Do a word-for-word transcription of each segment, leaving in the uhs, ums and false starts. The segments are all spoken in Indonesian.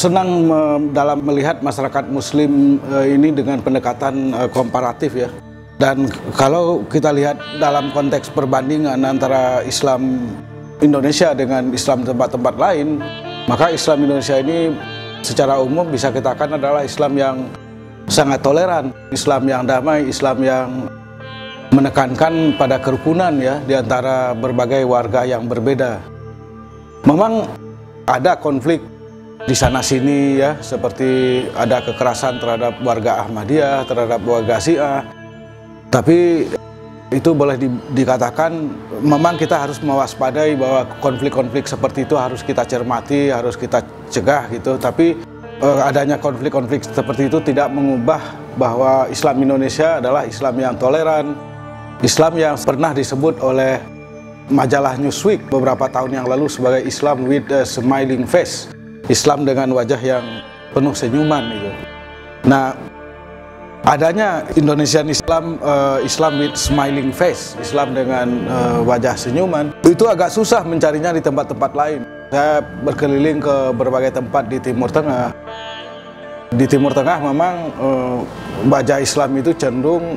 senang uh, dalam melihat masyarakat Muslim uh, ini dengan pendekatan uh, komparatif ya. Dan kalau kita lihat dalam konteks perbandingan antara Islam Indonesia dengan Islam tempat-tempat lain, maka Islam Indonesia ini secara umum bisa kita katakan adalah Islam yang sangat toleran, Islam yang damai, Islam yang menekankan pada kerukunan ya di antara berbagai warga yang berbeda. Memang ada konflik di sana sini ya, seperti ada kekerasan terhadap warga Ahmadiyah, terhadap warga Syiah. Tapi itu boleh di, dikatakan memang kita harus mewaspadai bahwa konflik-konflik seperti itu harus kita cermati, harus kita cegah gitu. Tapi eh, adanya konflik-konflik seperti itu tidak mengubah bahwa Islam Indonesia adalah Islam yang toleran, Islam yang pernah disebut oleh majalah Newsweek beberapa tahun yang lalu sebagai Islam with a smiling face, Islam dengan wajah yang penuh senyuman gitu. Nah, adanya Indonesian Islam, uh, Islam with smiling face, Islam dengan uh, wajah senyuman, itu agak susah mencarinya di tempat-tempat lain. Saya berkeliling ke berbagai tempat di Timur Tengah. Di Timur Tengah memang uh, wajah Islam itu cenderung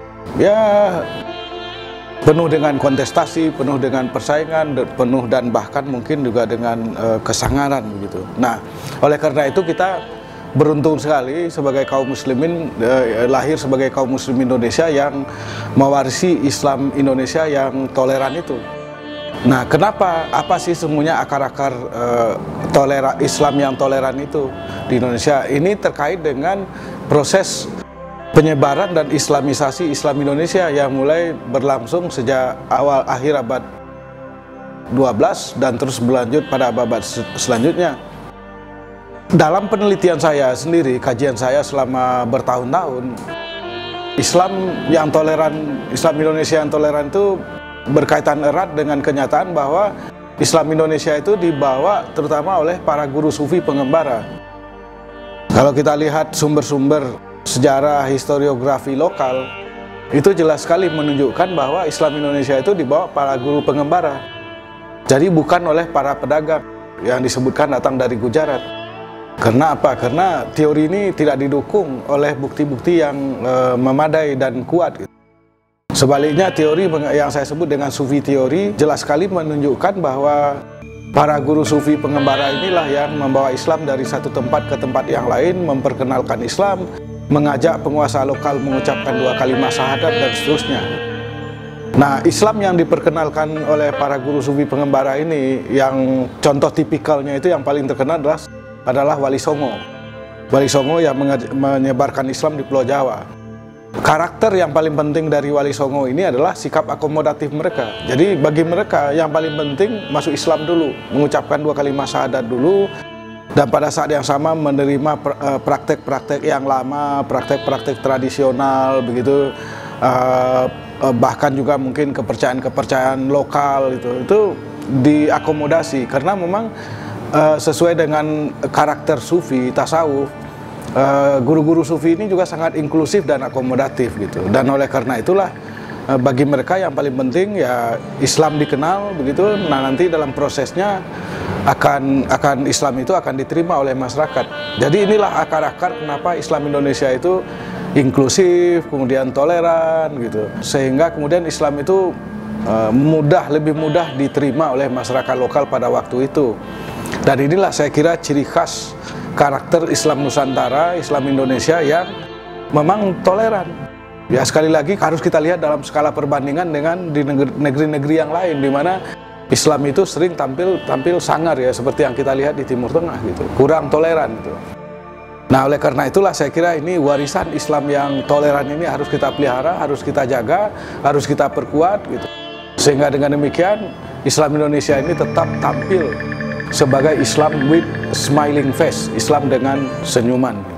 ya penuh dengan kontestasi, penuh dengan persaingan, penuh dan bahkan mungkin juga dengan uh, kesangaran begitu. Nah, oleh karena itu kita beruntung sekali sebagai kaum muslimin uh, lahir sebagai kaum muslim Indonesia yang mewarisi Islam Indonesia yang toleran itu. Nah, kenapa? Apa sih semuanya akar-akar uh, tolera Islam yang toleran itu di Indonesia? Ini terkait dengan proses penyebaran dan islamisasi Islam Indonesia yang mulai berlangsung sejak awal akhir abad dua belas dan terus berlanjut pada abad selanjutnya. Dalam penelitian saya sendiri, kajian saya selama bertahun-tahun, Islam yang toleran, Islam Indonesia yang toleran itu berkaitan erat dengan kenyataan bahwa Islam Indonesia itu dibawa terutama oleh para guru sufi pengembara. Kalau kita lihat sumber-sumber sejarah historiografi lokal, itu jelas sekali menunjukkan bahwa Islam Indonesia itu dibawa para guru pengembara. Jadi bukan oleh para pedagang yang disebutkan datang dari Gujarat. Karena apa? Karena teori ini tidak didukung oleh bukti-bukti yang e, memadai dan kuat. Sebaliknya teori yang saya sebut dengan Sufi teori jelas sekali menunjukkan bahwa para guru sufi pengembara inilah yang membawa Islam dari satu tempat ke tempat yang lain, memperkenalkan Islam, mengajak penguasa lokal mengucapkan dua kalimat syahadat dan seterusnya. Nah, Islam yang diperkenalkan oleh para guru sufi pengembara ini, yang contoh tipikalnya itu yang paling terkenal adalah, adalah Wali Songo. Wali Songo yang menyebarkan Islam di Pulau Jawa. Karakter yang paling penting dari Wali Songo ini adalah sikap akomodatif mereka. Jadi bagi mereka yang paling penting masuk Islam dulu, mengucapkan dua kalimat syahadat dulu, dan pada saat yang sama menerima praktek-praktek yang lama, praktek-praktek tradisional begitu, bahkan juga mungkin kepercayaan-kepercayaan lokal itu itu diakomodasi karena memang sesuai dengan karakter sufi tasawuf. Guru-guru sufi ini juga sangat inklusif dan akomodatif gitu, dan oleh karena itulah bagi mereka yang paling penting ya Islam dikenal begitu. Nah, nanti dalam prosesnya akan akan Islam itu akan diterima oleh masyarakat. Jadi inilah akar-akar kenapa Islam Indonesia itu inklusif, kemudian toleran gitu, sehingga kemudian Islam itu uh, mudah lebih mudah diterima oleh masyarakat lokal pada waktu itu. Dan inilah saya kira ciri khas karakter Islam Nusantara, Islam Indonesia yang memang toleran. Ya, sekali lagi harus kita lihat dalam skala perbandingan dengan di negeri-negeri yang lain di mana Islam itu sering tampil tampil sangar ya, seperti yang kita lihat di Timur Tengah gitu, kurang toleran gitu. Nah, oleh karena itulah saya kira ini warisan Islam yang toleran ini harus kita pelihara, harus kita jaga, harus kita perkuat gitu. Sehingga dengan demikian Islam Indonesia ini tetap tampil sebagai Islam with smiling face, Islam dengan senyuman.